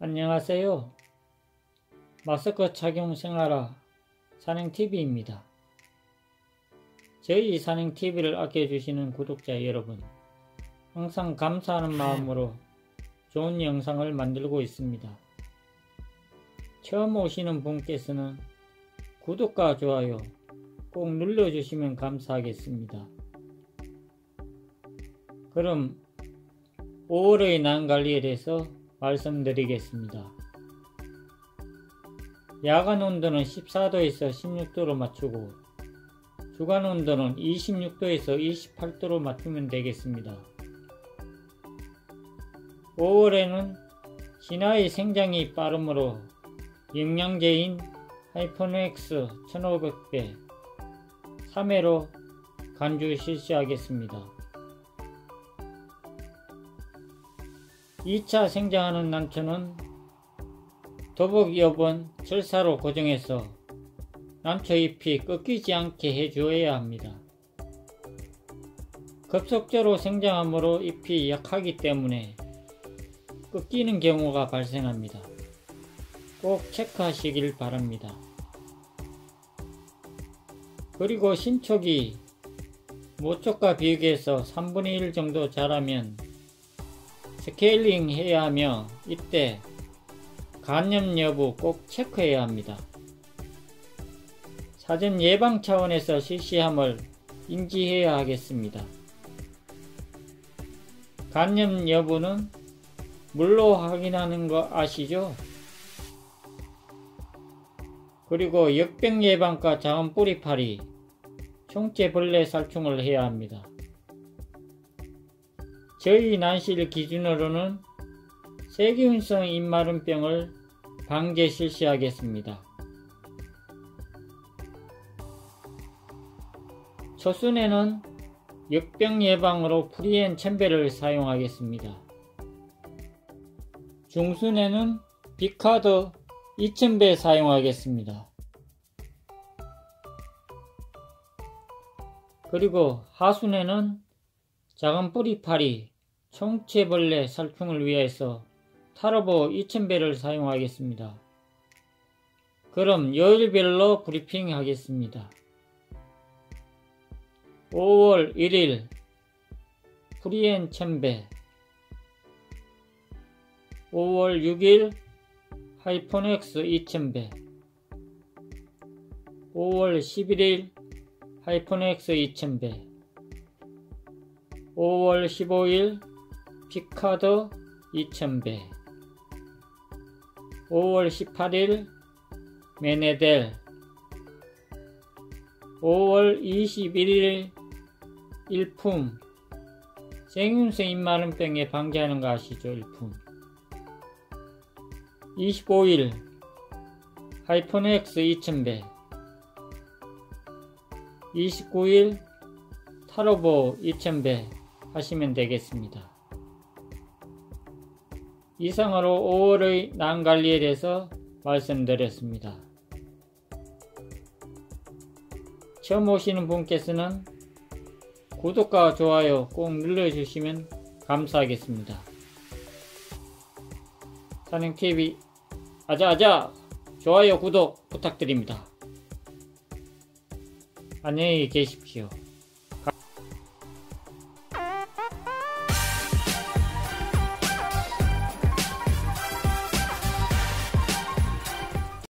안녕하세요. 마스크 착용 생활화 산행TV입니다. 저희 산행TV를 아껴주시는 구독자 여러분, 항상 감사하는 마음으로 좋은 영상을 만들고 있습니다. 처음 오시는 분께서는 구독과 좋아요 꼭 눌러주시면 감사하겠습니다. 그럼 5월의 난관리에 대해서 말씀드리겠습니다. 야간 온도는 14도에서 16도로 맞추고 주간 온도는 26도에서 28도로 맞추면 되겠습니다. 5월에는 진화의 생장이 빠르므로 영양제인 하이퍼노엑스 1500배 3회로 간주 실시하겠습니다. 2차 생장하는 난초는 도복 여번 철사로 고정해서 난초 잎이 꺾이지 않게 해주어야 합니다. 급속도로 생장하므로 잎이 약하기 때문에 꺾이는 경우가 발생합니다. 꼭 체크하시길 바랍니다. 그리고 신촉이 모촉과 비교해서 3분의 1 정도 자라면 스케일링 해야 하며 이때 간염 여부 꼭 체크해야 합니다. 사전 예방 차원에서 실시함을 인지해야 하겠습니다. 간염 여부는 물로 확인하는 거 아시죠? 그리고 역병 예방과 자원 뿌리파리, 총체벌레 살충을 해야 합니다. 저희 난실 기준으로는 세균성 입마름병을 방제 실시하겠습니다. 초순에는 역병 예방으로 프리엔 1000배를 사용하겠습니다. 중순에는 비카드 2000배 사용하겠습니다. 그리고 하순에는 작은 뿌리파리, 총체벌레 살충을 위해서 타르보 2000배를 사용하겠습니다. 그럼 요일별로 브리핑 하겠습니다. 5월 1일 프리엔 1000배, 5월 6일 하이퍼노엑스 2000배, 5월 11일 하이퍼노엑스 2000배, 5월 15일 피카드 2000배, 5월 18일 메네델, 5월 21일 일품, 생균성 입마름병에 방지하는 거 아시죠? 일품. 25일 하이퍼노엑스 2000배, 29일 타르보 2000배 하시면 되겠습니다. 이상으로 5월의 난관리에 대해서 말씀드렸습니다. 처음 오시는 분께서는 구독과 좋아요 꼭 눌러주시면 감사하겠습니다. 산행TV 아자아자 좋아요 구독 부탁드립니다. 안녕히 계십시오.